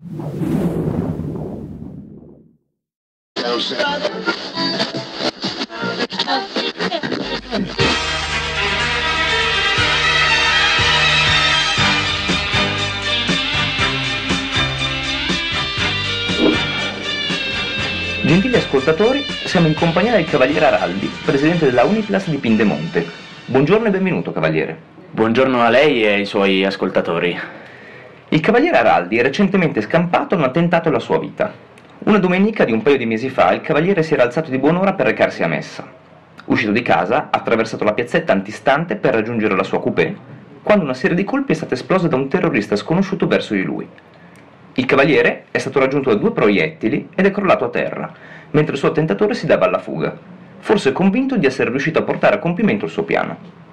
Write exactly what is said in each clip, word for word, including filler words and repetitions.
Gentili ascoltatori, siamo in compagnia del Cavaliere Araldi, presidente della Uniplas di Pindemonte. Buongiorno e benvenuto, Cavaliere. Buongiorno a lei e ai suoi ascoltatori. Il Cavaliere Araldi è recentemente scampato a un attentato alla sua vita. Una domenica di un paio di mesi fa il Cavaliere si era alzato di buon'ora per recarsi a messa. Uscito di casa, ha attraversato la piazzetta antistante per raggiungere la sua coupé, quando una serie di colpi è stata esplosa da un terrorista sconosciuto verso di lui. Il Cavaliere è stato raggiunto da due proiettili ed è crollato a terra, mentre il suo attentatore si dava alla fuga, forse convinto di essere riuscito a portare a compimento il suo piano.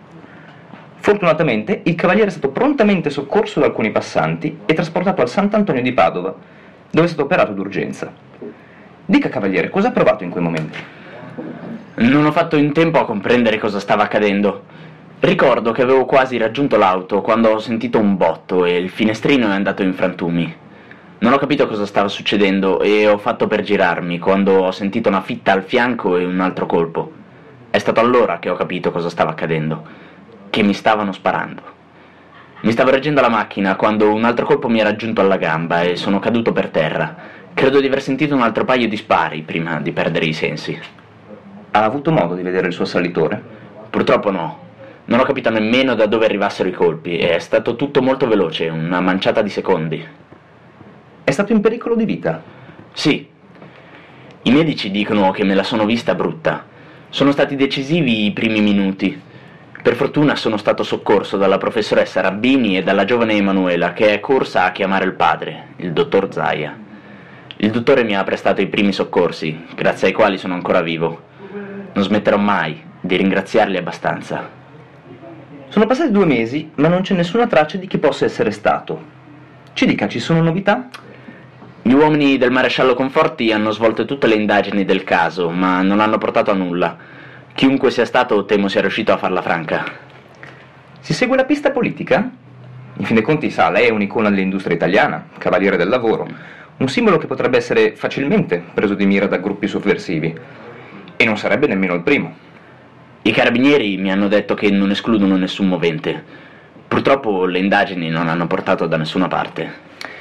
Fortunatamente, il Cavaliere è stato prontamente soccorso da alcuni passanti e trasportato al Sant'Antonio di Padova, dove è stato operato d'urgenza. Dica, Cavaliere, cosa ha provato in quei momenti? Non ho fatto in tempo a comprendere cosa stava accadendo. Ricordo che avevo quasi raggiunto l'auto quando ho sentito un botto e il finestrino è andato in frantumi. Non ho capito cosa stava succedendo e ho fatto per girarmi quando ho sentito una fitta al fianco e un altro colpo. È stato allora che ho capito cosa stava accadendo, che mi stavano sparando. Mi stavo reggendo alla macchina quando un altro colpo mi ha raggiunto alla gamba e sono caduto per terra. Credo di aver sentito un altro paio di spari prima di perdere i sensi. Ha avuto modo di vedere il suo assalitore? Purtroppo no. Non ho capito nemmeno da dove arrivassero i colpi. È stato tutto molto veloce, una manciata di secondi. È stato in pericolo di vita? Sì. I medici dicono che me la sono vista brutta. Sono stati decisivi i primi minuti. Per fortuna sono stato soccorso dalla professoressa Rabbini e dalla giovane Emanuela, che è corsa a chiamare il padre, il dottor Zaia. Il dottore mi ha prestato i primi soccorsi, grazie ai quali sono ancora vivo. Non smetterò mai di ringraziarli abbastanza. Sono passati due mesi, ma non c'è nessuna traccia di chi possa essere stato. Ci dica, ci sono novità? Gli uomini del maresciallo Conforti hanno svolto tutte le indagini del caso, ma non hanno portato a nulla. Chiunque sia stato, temo sia riuscito a farla franca. Si segue la pista politica? In fin dei conti, sa, lei è un'icona dell'industria italiana, cavaliere del lavoro, un simbolo che potrebbe essere facilmente preso di mira da gruppi sovversivi. E non sarebbe nemmeno il primo. I carabinieri mi hanno detto che non escludono nessun movente. Purtroppo le indagini non hanno portato da nessuna parte.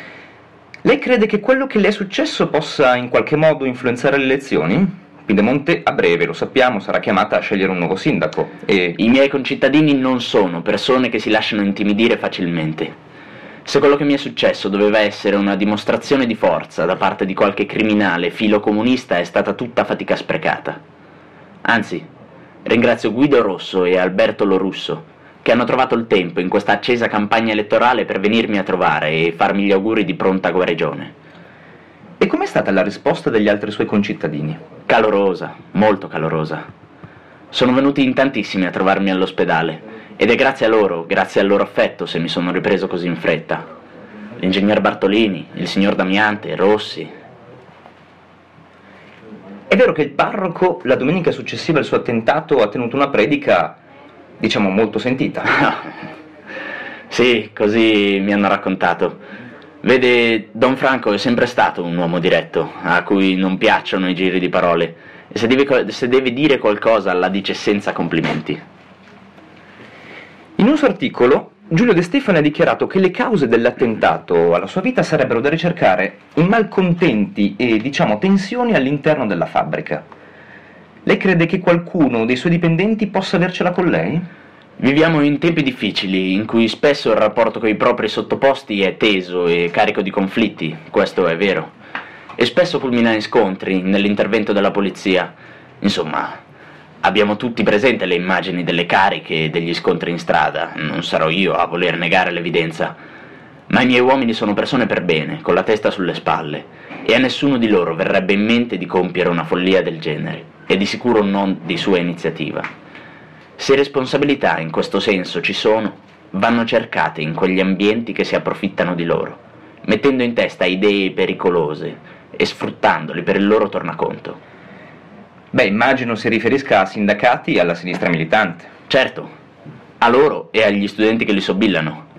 Lei crede che quello che le è successo possa in qualche modo influenzare le elezioni? Pindemonte a breve, lo sappiamo, sarà chiamata a scegliere un nuovo sindaco e... I miei concittadini non sono persone che si lasciano intimidire facilmente. Se quello che mi è successo doveva essere una dimostrazione di forza da parte di qualche criminale filocomunista, è stata tutta fatica sprecata. Anzi, ringrazio Guido Rosso e Alberto Lorusso, che hanno trovato il tempo in questa accesa campagna elettorale per venirmi a trovare e farmi gli auguri di pronta guarigione. E com'è stata la risposta degli altri suoi concittadini? Calorosa, molto calorosa. Sono venuti in tantissimi a trovarmi all'ospedale, ed è grazie a loro, grazie al loro affetto, se mi sono ripreso così in fretta. L'ingegner Bartolini, il signor Damiante, Rossi. È vero che il parroco, la domenica successiva al suo attentato, ha tenuto una predica, diciamo, molto sentita. Sì, così mi hanno raccontato. Vede, Don Franco è sempre stato un uomo diretto, a cui non piacciono i giri di parole, e se deve, se deve dire qualcosa la dice senza complimenti. In un suo articolo, Giulio De Stefani ha dichiarato che le cause dell'attentato alla sua vita sarebbero da ricercare in malcontenti e, diciamo, tensioni all'interno della fabbrica. Lei crede che qualcuno dei suoi dipendenti possa avercela con lei? Viviamo in tempi difficili, in cui spesso il rapporto con i propri sottoposti è teso e carico di conflitti, questo è vero, e spesso culmina in scontri, nell'intervento della polizia. Insomma, abbiamo tutti presente le immagini delle cariche e degli scontri in strada, non sarò io a voler negare l'evidenza, ma i miei uomini sono persone per bene, con la testa sulle spalle, e a nessuno di loro verrebbe in mente di compiere una follia del genere, e di sicuro non di sua iniziativa. Se responsabilità in questo senso ci sono, vanno cercate in quegli ambienti che si approfittano di loro, mettendo in testa idee pericolose e sfruttandoli per il loro tornaconto. Beh, immagino si riferisca a sindacati e alla sinistra militante. Certo, a loro e agli studenti che li sobillano.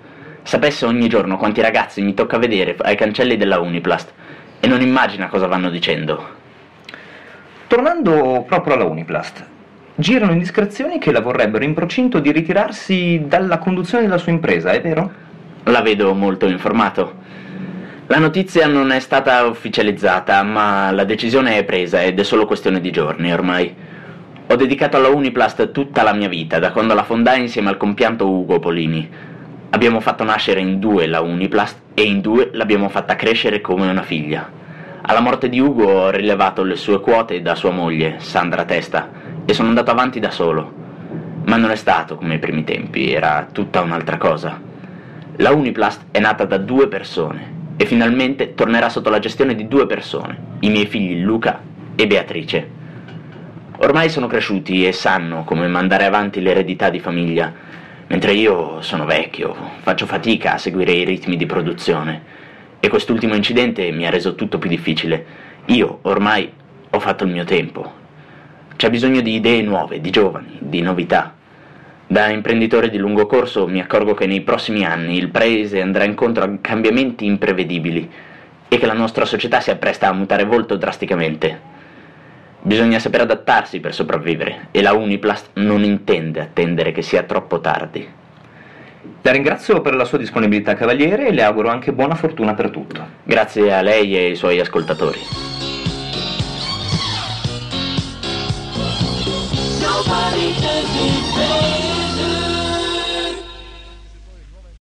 Sapesse ogni giorno quanti ragazzi mi tocca vedere ai cancelli della Uniplast, e non immagina cosa vanno dicendo. Tornando proprio alla Uniplast, girano indiscrezioni che la vorrebbero in procinto di ritirarsi dalla conduzione della sua impresa, è vero? La vedo molto informato. La notizia non è stata ufficializzata, ma la decisione è presa ed è solo questione di giorni ormai. Ho dedicato alla Uniplast tutta la mia vita, da quando la fondai insieme al compianto Ugo Polini. Abbiamo fatto nascere in due la Uniplast e in due l'abbiamo fatta crescere come una figlia. Alla morte di Ugo ho rilevato le sue quote da sua moglie, Sandra Testa, e sono andato avanti da solo. Ma non è stato come ai primi tempi, era tutta un'altra cosa. La Uniplast è nata da due persone e finalmente tornerà sotto la gestione di due persone, i miei figli Luca e Beatrice. Ormai sono cresciuti e sanno come mandare avanti l'eredità di famiglia, mentre io sono vecchio, faccio fatica a seguire i ritmi di produzione, e quest'ultimo incidente mi ha reso tutto più difficile. Io ormai ho fatto il mio tempo. C'è bisogno di idee nuove, di giovani, di novità. Da imprenditore di lungo corso mi accorgo che nei prossimi anni il paese andrà incontro a cambiamenti imprevedibili e che la nostra società si appresta a mutare volto drasticamente. Bisogna saper adattarsi per sopravvivere e la Uniplast non intende attendere che sia troppo tardi. La ringrazio per la sua disponibilità, Cavaliere, e le auguro anche buona fortuna per tutto. Grazie a lei e ai suoi ascoltatori. Nobody does it better.